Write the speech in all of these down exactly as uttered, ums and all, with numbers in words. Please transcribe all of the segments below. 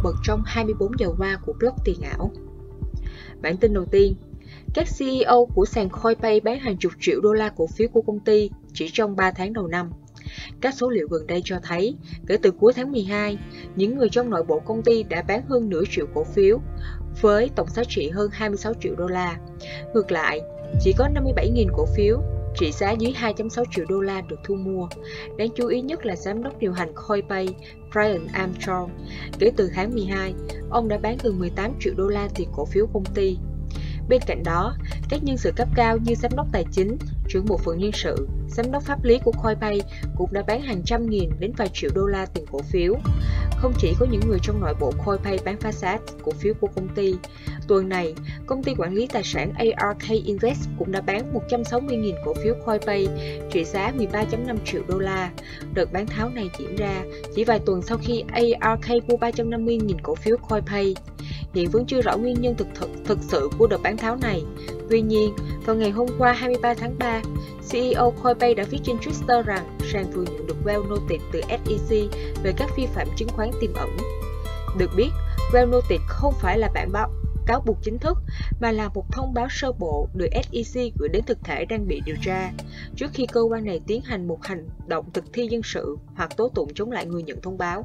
bật trong hai mươi bốn giờ qua của blog tiền ảo. Bản tin đầu tiên, các xê e ô của sàn Coinbase bán hàng chục triệu đô la cổ phiếu của công ty chỉ trong ba tháng đầu năm. Các số liệu gần đây cho thấy, kể từ cuối tháng mười hai, những người trong nội bộ công ty đã bán hơn nửa triệu cổ phiếu, với tổng giá trị hơn hai mươi sáu triệu đô la. Ngược lại, chỉ có năm mươi bảy nghìn cổ phiếu, trị giá dưới hai phẩy sáu triệu đô la được thu mua. Đáng chú ý nhất là giám đốc điều hành Coinbase, Brian Armstrong. Kể từ tháng mười hai, ông đã bán gần mười tám triệu đô la tiền cổ phiếu công ty. Bên cạnh đó, các nhân sự cấp cao như giám đốc tài chính, trưởng bộ phận nhân sự, giám đốc pháp lý của Coinbase cũng đã bán hàng trăm nghìn đến vài triệu đô la tiền cổ phiếu. Không chỉ có những người trong nội bộ Coinbase bán phá giá cổ phiếu của công ty, tuần này, công ty quản lý tài sản a rờ ca Invest cũng đã bán một trăm sáu mươi nghìn cổ phiếu Coinbase trị giá mười ba phẩy năm triệu đô la. Đợt bán tháo này diễn ra chỉ vài tuần sau khi a rờ ca mua ba trăm năm mươi nghìn cổ phiếu Coinbase. Hiện vẫn chưa rõ nguyên nhân thực, thực, thực sự của đợt bán tháo này. Tuy nhiên, vào ngày hôm qua hai mươi ba tháng ba, xê e ô Coinbase đã viết trên Twitter rằng sàn vừa nhận được well notice từ ét e xê về các vi phạm chứng khoán tiềm ẩn. Được biết, well notice không phải là bản báo cáo buộc chính thức, mà là một thông báo sơ bộ được ét e xê gửi đến thực thể đang bị điều tra, trước khi cơ quan này tiến hành một hành động thực thi dân sự hoặc tố tụng chống lại người nhận thông báo.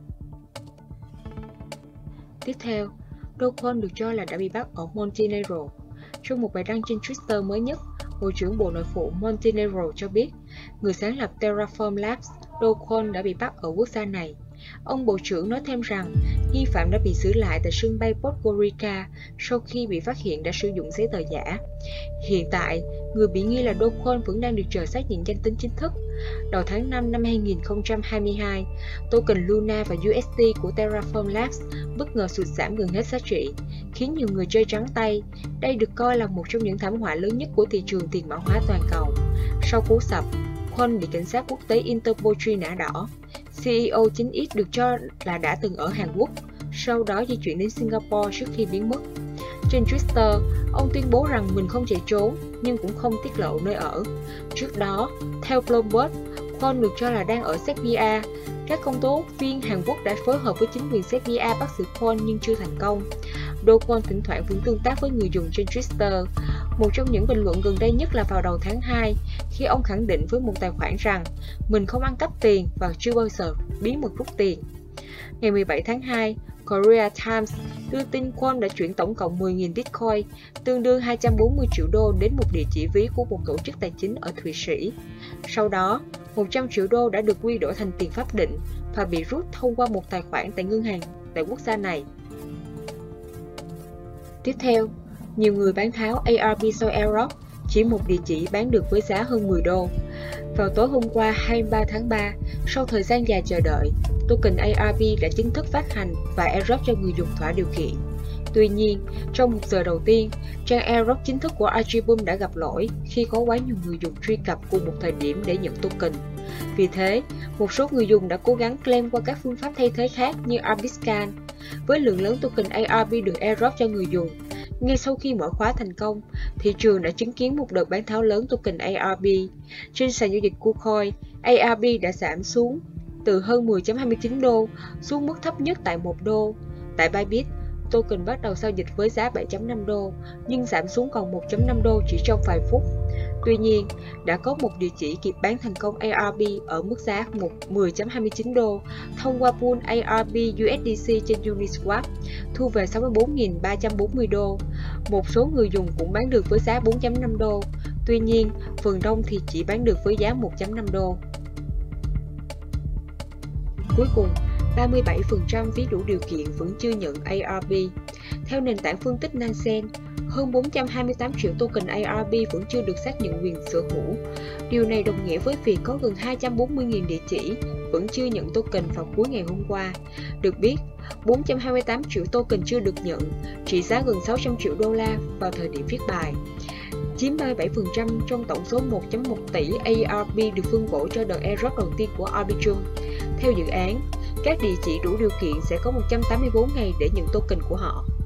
Tiếp theo, Do Kwon được cho là đã bị bắt ở Montenegro. Trong một bài đăng trên Twitter mới nhất, Bộ trưởng Bộ Nội vụ Montenegro cho biết, người sáng lập Terraform Labs, Do Kwon đã bị bắt ở quốc gia này. Ông Bộ trưởng nói thêm rằng, nghi phạm đã bị xử lại tại sân bay Podgorica sau khi bị phát hiện đã sử dụng giấy tờ giả. Hiện tại, người bị nghi là Do Kwon vẫn đang được chờ xác nhận danh tính chính thức. Đầu tháng năm năm hai nghìn không trăm hai mươi hai, token Luna và u ét đê của Terraform Labs bất ngờ sụt giảm gần hết giá trị, khiến nhiều người chơi trắng tay. Đây được coi là một trong những thảm họa lớn nhất của thị trường tiền mã hóa toàn cầu. Sau cú sập, Kwon bị cảnh sát quốc tế Interpol truy nã đỏ. xê e ô chín ích được cho là đã từng ở Hàn Quốc, sau đó di chuyển đến Singapore trước khi biến mất. Trên Twitter, ông tuyên bố rằng mình không chạy trốn, nhưng cũng không tiết lộ nơi ở. Trước đó, theo Bloomberg, Kwon được cho là đang ở Serbia. Các công tố viên Hàn Quốc đã phối hợp với chính quyền Serbia bắt giữ Kwon nhưng chưa thành công. Do Kwon thỉnh thoảng vẫn tương tác với người dùng trên Twitter. Một trong những bình luận gần đây nhất là vào đầu tháng hai, khi ông khẳng định với một tài khoản rằng mình không ăn cắp tiền và chưa bao giờ bí mật rút tiền. Ngày mười bảy tháng hai, Korea Times đưa tin Kwon đã chuyển tổng cộng mười nghìn Bitcoin, tương đương hai trăm bốn mươi triệu đô đến một địa chỉ ví của một tổ chức tài chính ở Thụy Sĩ. Sau đó, một trăm triệu đô đã được quy đổi thành tiền pháp định và bị rút thông qua một tài khoản tại ngân hàng tại quốc gia này. Tiếp theo, nhiều người bán tháo a rờ bê sau Airdrop, chỉ một địa chỉ bán được với giá hơn mười đô. Vào tối hôm qua hai mươi ba tháng ba, sau thời gian dài chờ đợi, token a rờ bê đã chính thức phát hành và airdrop cho người dùng thỏa điều kiện. Tuy nhiên, trong một giờ đầu tiên, trang airdrop chính thức của Archibald đã gặp lỗi khi có quá nhiều người dùng truy cập cùng một thời điểm để nhận token. Vì thế, một số người dùng đã cố gắng claim qua các phương pháp thay thế khác như Arbitcan. Với lượng lớn token a rờ bê được airdrop cho người dùng, ngay sau khi mở khóa thành công, thị trường đã chứng kiến một đợt bán tháo lớn token a rờ bê. Trên sàn giao dịch KuCoin, a rờ bê đã giảm xuống từ hơn mười phẩy hai mươi chín đô xuống mức thấp nhất tại một đô. Tại Bybit, token bắt đầu giao dịch với giá bảy phẩy năm đô, nhưng giảm xuống còn một phẩy năm đô chỉ trong vài phút. Tuy nhiên, đã có một địa chỉ kịp bán thành công a rờ bê ở mức giá mười phẩy hai mươi chín đô thông qua pool a rờ bê u ét đê xê trên Uniswap, thu về sáu mươi bốn nghìn ba trăm bốn mươi đô. Một số người dùng cũng bán được với giá bốn phẩy năm đô, tuy nhiên, phần đông thì chỉ bán được với giá một phẩy năm đô. Cuối cùng, ba mươi bảy phần trăm ví đủ điều kiện vẫn chưa nhận a rờ bê. Theo nền tảng phân tích Nansen, hơn bốn trăm hai mươi tám triệu token a rờ bê vẫn chưa được xác nhận quyền sở hữu. Điều này đồng nghĩa với việc có gần hai trăm bốn mươi nghìn địa chỉ vẫn chưa nhận token vào cuối ngày hôm qua. Được biết, bốn trăm hai mươi tám triệu token chưa được nhận, trị giá gần sáu trăm triệu đô la vào thời điểm viết bài, chiếm ba mươi bảy phần trăm trong tổng số một phẩy một tỷ a rờ bê được phân bổ cho đợt airdrop đầu tiên của Arbitrum. Theo dự án, các địa chỉ đủ điều kiện sẽ có một trăm tám mươi bốn ngày để nhận token của họ.